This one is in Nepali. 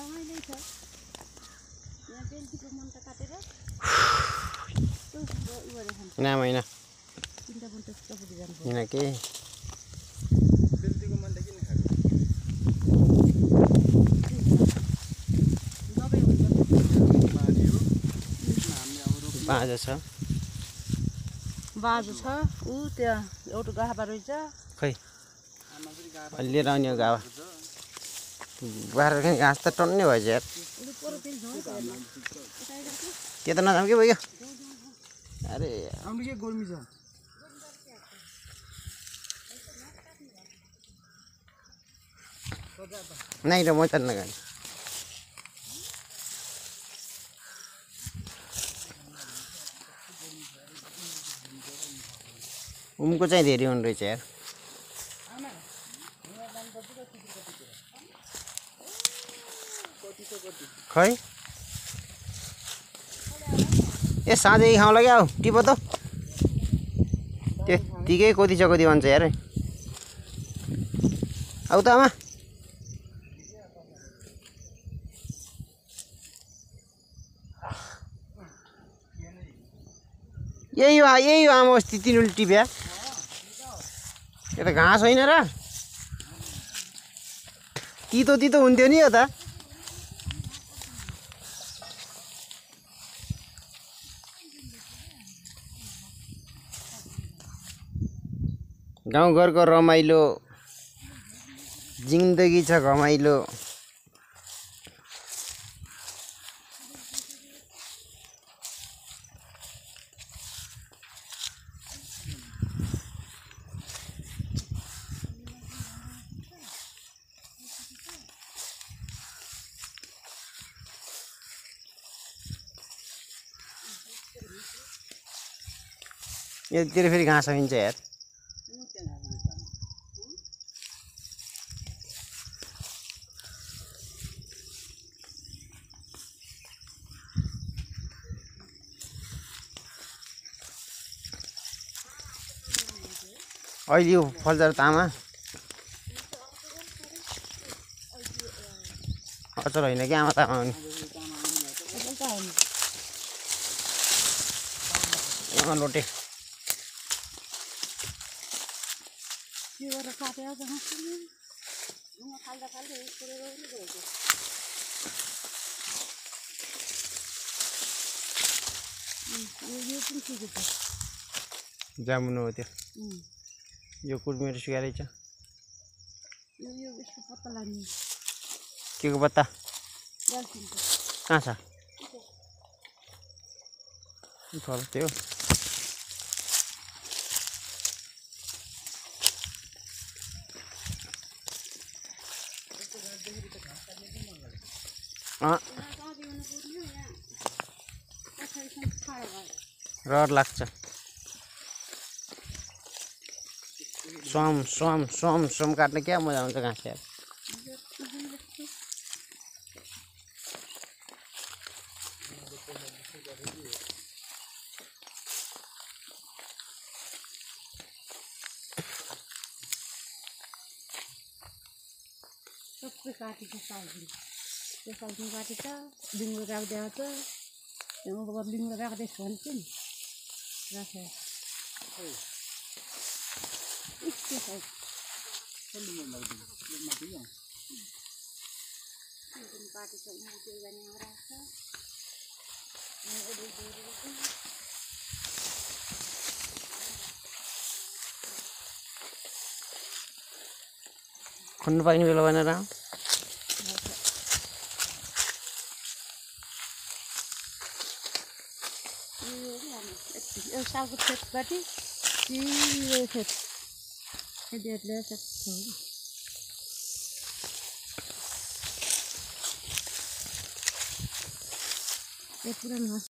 ना महिना यहाँ के बाजा छ ऊ त्यहाँ एउटा गाभा रहेछ खै लिएर आउने गाभा बाह्र घाँस त टन्नै भएछ यार के त नजाम के भयो अरे आउनु के गर्मी छ नहीं र म त नगर्ने उनको चाहिँ धेरै हुनु रहेछ यार खै ए साँझै खाउँला क्या हौ टिप त त्यतिकै कति छ कति भन्छ यार आउ त आमा यही हो आमा अस्ति तिनीहरूले टिप्या यो त घाँस होइन र तितो तितो हुन्थ्यो नि यो त गाउँघरको रमाइलो जिन्दगी छ घमाइलो यतिर फेरि घाँस हुन्छ यार अहिले यो फल्छ तामा अचर होइन कि आमा तामा हुने लोटे जामुन हो त्यो यो कुर्मीहरू सुकाएर छ के को पत्ता कहाँ छ त्यो रहर लाग्छ सोम काट्ने क्या मजा आउँछ घाँस यार सबै काटेको सालदिन त्यो सालदिन काटेछ बिङ्गो राख्दै छ त्यो बिङ्गो राख्दैछ भन्छ नि राखेँ खन्नु पाइने बेला भनेर सालको खेतबाट खेत पुरानो